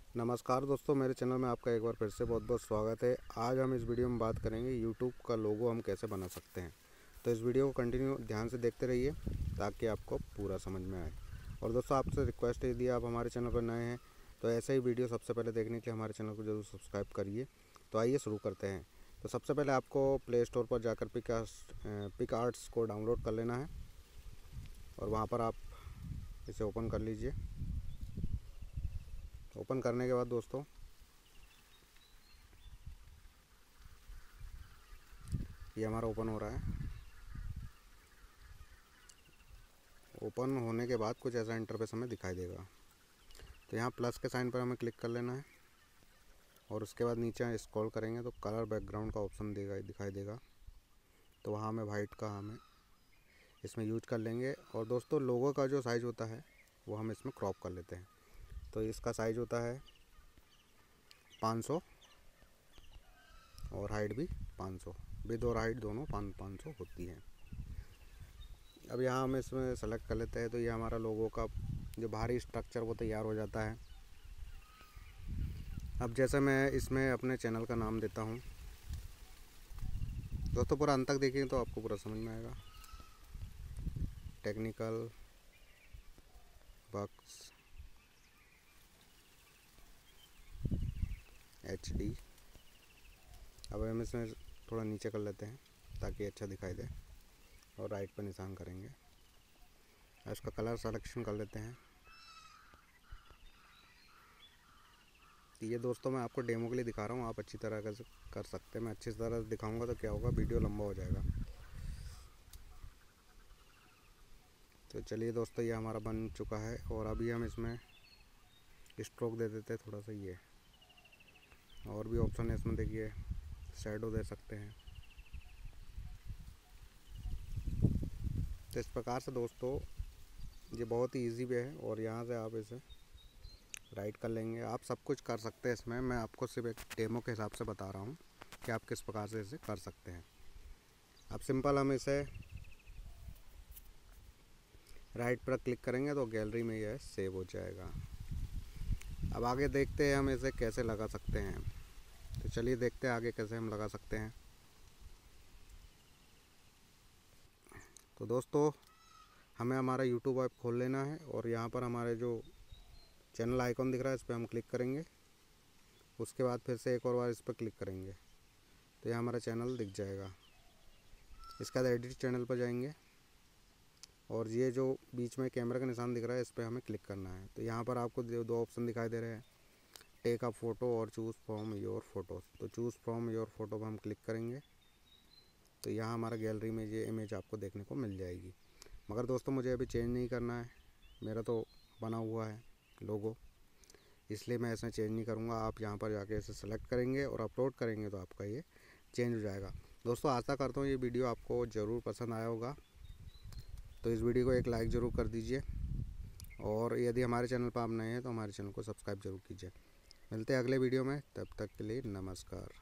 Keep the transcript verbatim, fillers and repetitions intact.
नमस्कार दोस्तों, मेरे चैनल में आपका एक बार फिर से बहुत बहुत स्वागत है। आज हम इस वीडियो में बात करेंगे यूट्यूब का लोगो हम कैसे बना सकते हैं। तो इस वीडियो को कंटिन्यू ध्यान से देखते रहिए ताकि आपको पूरा समझ में आए। और दोस्तों, आपसे रिक्वेस्ट है, यदि आप हमारे चैनल पर नए हैं तो ऐसे ही वीडियो सबसे पहले देखने के लिए हमारे चैनल को जरूर सब्सक्राइब करिए। तो आइए शुरू करते हैं। तो सबसे पहले आपको प्ले स्टोर पर जाकर पिक पिक आर्ट्स को डाउनलोड कर लेना है और वहाँ पर आप इसे ओपन कर लीजिए। ओपन करने के बाद दोस्तों ये हमारा ओपन हो रहा है। ओपन होने के बाद कुछ ऐसा इंटरफेस हमें दिखाई देगा। तो यहाँ प्लस के साइन पर हमें क्लिक कर लेना है और उसके बाद नीचे स्क्रॉल करेंगे तो कलर बैकग्राउंड का ऑप्शन देगा दिखाई देगा। तो वहाँ हमें वाइट का हमें इसमें यूज कर लेंगे। और दोस्तों, लोगो का जो साइज़ होता है वो हम इसमें क्रॉप कर लेते हैं। तो इसका साइज़ होता है पाँच सौ और हाइट भी पाँच सौ, विद और हाइट दोनों पाँच पाँच सौ होती है। अब यहाँ हम इसमें सेलेक्ट कर लेते हैं तो ये हमारा लोगो का जो बाहरी स्ट्रक्चर वो तैयार हो जाता है। अब जैसे मैं इसमें अपने चैनल का नाम देता हूँ, दोस्तों पूरा अंत तक देखेंगे तो आपको पूरा समझ में आएगा। Technical bucks H D. अब हम इसमें थोड़ा नीचे कर लेते हैं ताकि अच्छा दिखाई दे और राइट पर निशान करेंगे। इसका कलर सिलेक्शन कर लेते हैं। ये दोस्तों मैं आपको डेमो के लिए दिखा रहा हूँ, आप अच्छी तरह से कर सकते हैं। मैं अच्छी तरह से दिखाऊंगा तो क्या होगा, वीडियो लंबा हो जाएगा। तो चलिए दोस्तों, ये हमारा बन चुका है और अभी हम इसमें स्ट्रोक दे देते हैं थोड़ा सा। ये और भी ऑप्शन है इसमें, देखिए शैडो दे सकते हैं। तो इस प्रकार से दोस्तों ये बहुत ही इजी वे है और यहाँ से आप इसे राइट कर लेंगे। आप सब कुछ कर सकते हैं इसमें, मैं आपको सिर्फ एक डेमो के हिसाब से बता रहा हूँ कि आप किस प्रकार से इसे कर सकते हैं। अब सिंपल हम इसे राइट पर क्लिक करेंगे तो गैलरी में यह सेव हो जाएगा। अब आगे देखते हैं हम इसे कैसे लगा सकते हैं। तो चलिए देखते हैं आगे कैसे हम लगा सकते हैं। तो दोस्तों, हमें हमारा यूट्यूब ऐप खोल लेना है और यहाँ पर हमारे जो चैनल आइकॉन दिख रहा है इस पर हम क्लिक करेंगे। उसके बाद फिर से एक और बार इस पर क्लिक करेंगे तो यहाँ हमारा चैनल दिख जाएगा। इसके बाद एडिट चैनल पर जाएंगे और ये जो बीच में कैमरा का निशान दिख रहा है इस पर हमें क्लिक करना है। तो यहाँ पर आपको दो ऑप्शन दिखाई दे रहे हैं, टेक अ फ़ोटो और चूज़ फ्रॉम योर फोटोज़। तो चूज़ फ्रॉम योर फोटो पर हम क्लिक करेंगे तो यहाँ हमारा गैलरी में ये इमेज आपको देखने को मिल जाएगी। मगर दोस्तों, मुझे अभी चेंज नहीं करना है, मेरा तो बना हुआ है लोगो, इसलिए मैं इसमें चेंज नहीं करूँगा। आप यहाँ पर जाके इसे सेलेक्ट करेंगे और अपलोड करेंगे तो आपका ये चेंज हो जाएगा। दोस्तों, आशा करता हूँ ये वीडियो आपको ज़रूर पसंद आया होगा। तो इस वीडियो को एक लाइक ज़रूर कर दीजिए और यदि हमारे चैनल पर आप नए हैं तो हमारे चैनल को सब्सक्राइब जरूर कीजिए। मिलते हैं अगले वीडियो में, तब तक के लिए नमस्कार।